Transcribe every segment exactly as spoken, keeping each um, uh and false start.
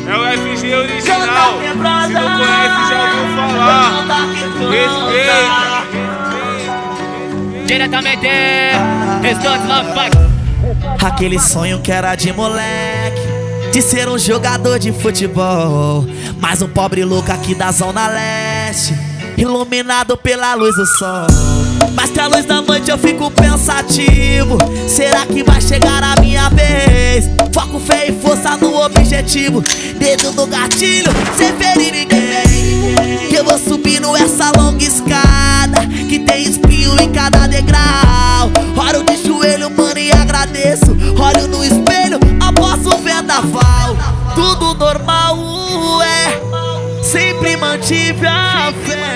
É o F G original. Se não conhece, já ouviu falar. Respeita. Diretamente, Restante Love Fuck. Aquele sonho que era de moleque, de ser um jogador de futebol, mas um pobre louco aqui da Zona Leste, iluminado pela luz do sol. Mas que a luz da noite eu fico pensativo, será que vai chegar a minha vez? Foco, fé e força no objetivo, dedo no gatilho, sem ferir ninguém. Que eu vou subindo essa longa escada, que tem espinho em cada degrau. Oro de joelho, mano, e agradeço. Olho no espelho, após o vendaval. Tudo normal, é, sempre mantive a fé.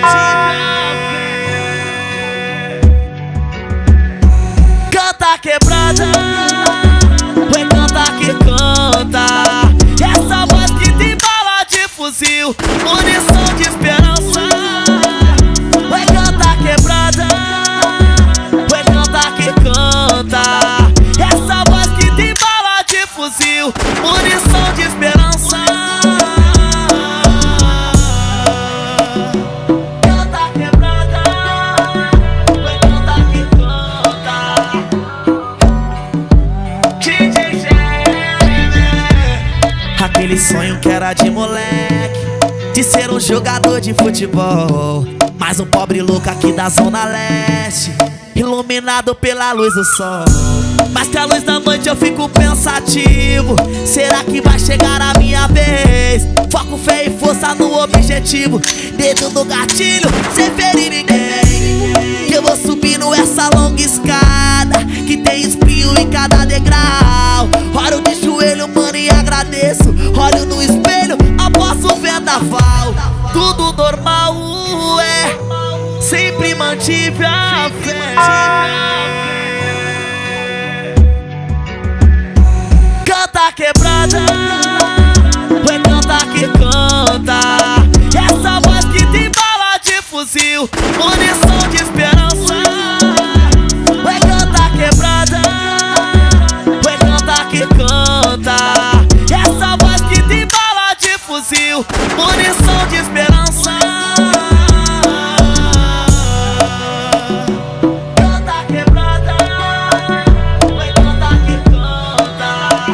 Canta quebrada, vai cantar que canta. Essa voz que tem bala de fuzil, munição de esperança. Vai cantar quebrada, vai cantar que canta. Essa voz que tem bala de fuzil, munição de esperança. Canta quebrada, vai cantar que canta. Aquele sonho que era de moleque, de ser um jogador de futebol, mas um pobre louco aqui da Zona Leste, iluminado pela luz do sol. Mas que a luz da noite eu fico pensativo, será que vai chegar a minha vez? Foco, fé e força no objetivo, dedo no gatilho, sem ferir ninguém. Que eu vou subindo essa longa escada, que tem espinho em cada degrau. Oro de joelho, mano, e agradeço. Olho no espelho, após o vendaval. Tudo normal, é, sempre mantive a fé. Canta quebrada, vai cantar que canta. Essa voz que tem bala de fuzil, munição de esperança. Vai cantar quebrada, vai cantar que canta. Essa voz que tem bala de fuzil, munição de esperança. Canta quebrada, vai cantar que canta.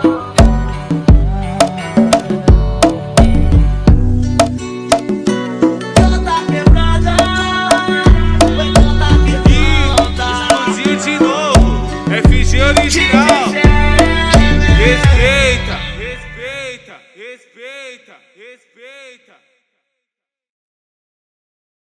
Canta quebrada, vai cantar que canta. Explodiu de novo. F G original. Respeita. Respeita. Respeita. Respeita.